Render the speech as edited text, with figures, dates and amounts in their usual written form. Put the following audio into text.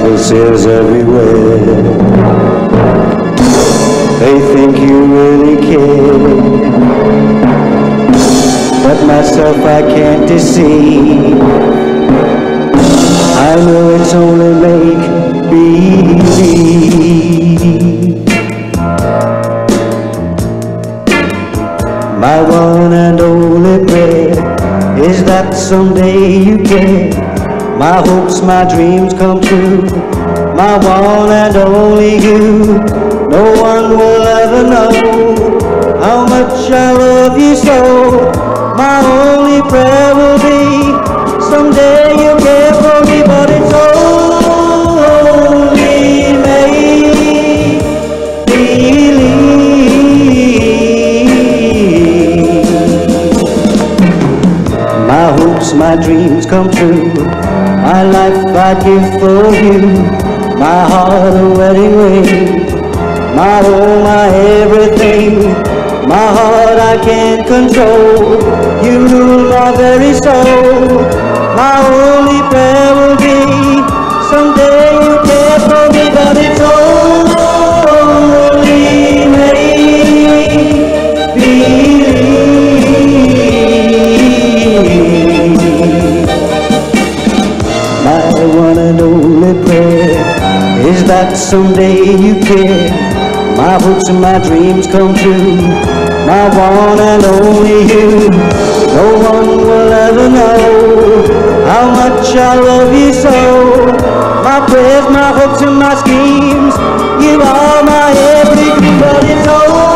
promises everywhere. They think you really care, but myself I can't deceive. I know it's only make-believe. My one and only prayer is that someday you get my hopes, my dreams come true. My one and only you. No one will ever know how much I love you so. My only prayer will be someday you'll care for me, but it's only make-believe. My hopes, my dreams come true. My life I'd give for you. My heart a wedding ring. My home, my everything. My heart I can't control. You rule my very soul. My only prayer will be someday you care for me, but it's only make-believe. My one and only prayer is that someday you care. My hopes and my dreams come true. My one and only you. No one will ever know how much I love you so. My prayers, my hopes and my schemes, you are my everything, but it's all